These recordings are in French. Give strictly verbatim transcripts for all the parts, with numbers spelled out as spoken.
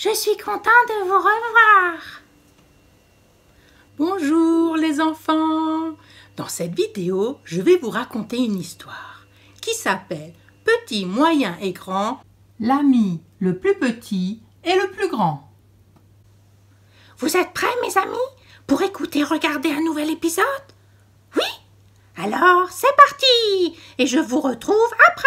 Je suis content de vous revoir. Bonjour les enfants. Dans cette vidéo, je vais vous raconter une histoire qui s'appelle Petit, moyen et grand, l'ami le plus petit et le plus grand. Vous êtes prêts, mes amis, pour écouter et regarder un nouvel épisode? Oui? Alors, c'est parti! Et je vous retrouve après!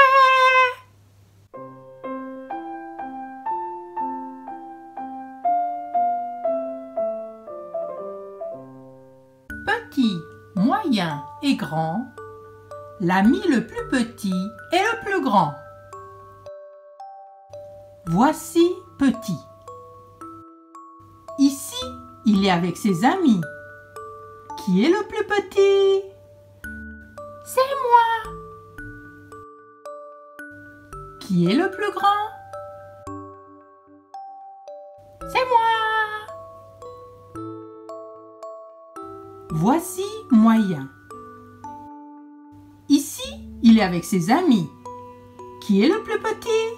Petit, moyen et grand, l'ami le plus petit et le plus grand. Voici Petit. Ici, il est avec ses amis. Qui est le plus petit? C'est moi! Qui est le plus grand? C'est moi! Voici Moyen. Ici, il est avec ses amis. Qui est le plus petit?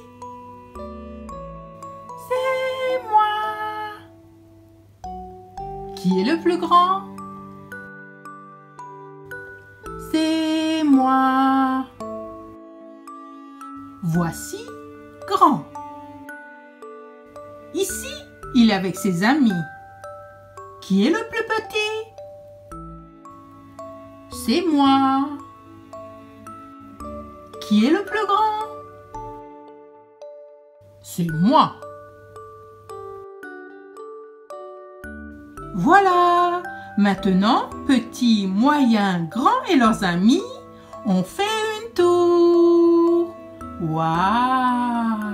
C'est moi! Qui est le plus grand? C'est moi. Voici Grand. Ici, il est avec ses amis. Qui est le plus petit? C'est moi. Qui est le plus grand? C'est moi. Voilà. Maintenant, petit, moyen, grand et leurs amis ont fait une tour. Waouh!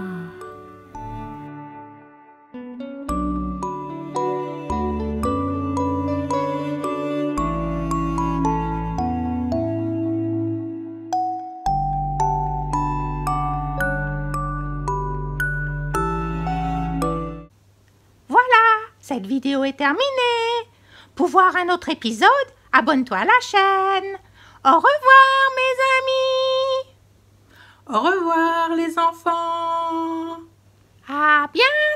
Voilà, cette vidéo est terminée. Pour voir un autre épisode, abonne-toi à la chaîne. Au revoir, mes amis. Au revoir les enfants. À bientôt.